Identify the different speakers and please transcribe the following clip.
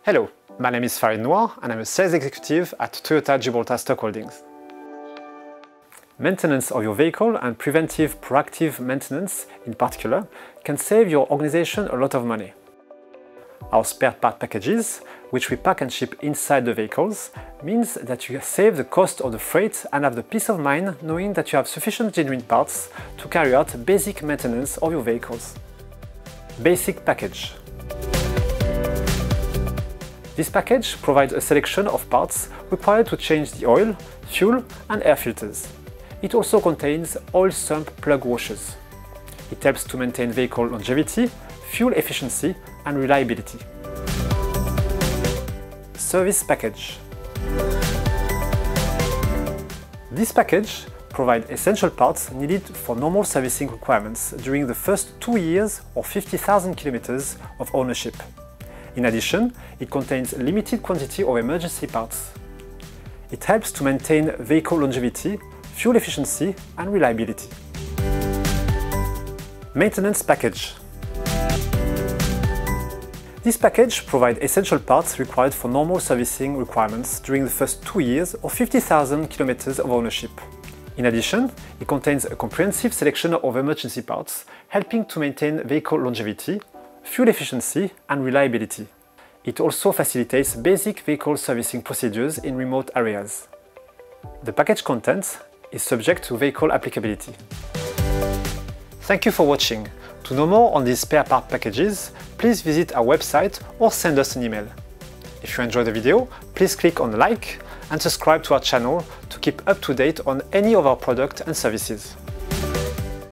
Speaker 1: Hello, my name is Farid Noir and I'm a sales executive at Toyota Gibraltar Stock Holdings. Maintenance of your vehicle and preventive proactive maintenance in particular can save your organization a lot of money. Our spare part packages, which we pack and ship inside the vehicles, means that you save the cost of the freight and have the peace of mind knowing that you have sufficient genuine parts to carry out basic maintenance of your vehicles. Basic package. This package provides a selection of parts required to change the oil, fuel and air filters. It also contains oil sump plug washers. It helps to maintain vehicle longevity, fuel efficiency and reliability. Service package. This package provides essential parts needed for normal servicing requirements during the first 2 years or 50,000 kilometers of ownership. In addition, it contains a limited quantity of emergency parts. It helps to maintain vehicle longevity, fuel efficiency and reliability. Maintenance package. This package provides essential parts required for normal servicing requirements during the first 2 years or 50,000 kilometers of ownership. In addition, it contains a comprehensive selection of emergency parts, helping to maintain vehicle longevity, fuel efficiency and reliability. It also facilitates basic vehicle servicing procedures in remote areas. The package content is subject to vehicle applicability. Thank you for watching. To know more on these spare part packages, please visit our website or send us an email. If you enjoyed the video, please click on like and subscribe to our channel to keep up to date on any of our products and services.